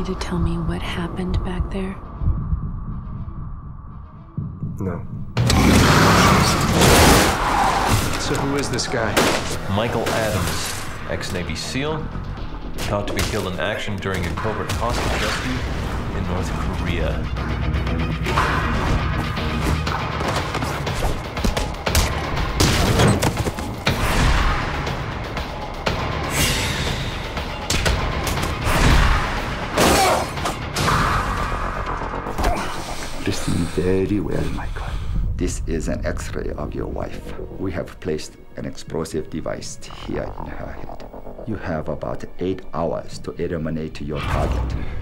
to tell me what happened back there? No. So who is this guy? Michael Adams, ex-Navy SEAL, thought to be killed in action during a covert hostage rescue in North Korea. Listen very well, Michael. This is an X-ray of your wife. We have placed an explosive device here in her head. You have about 8 hours to eliminate your target.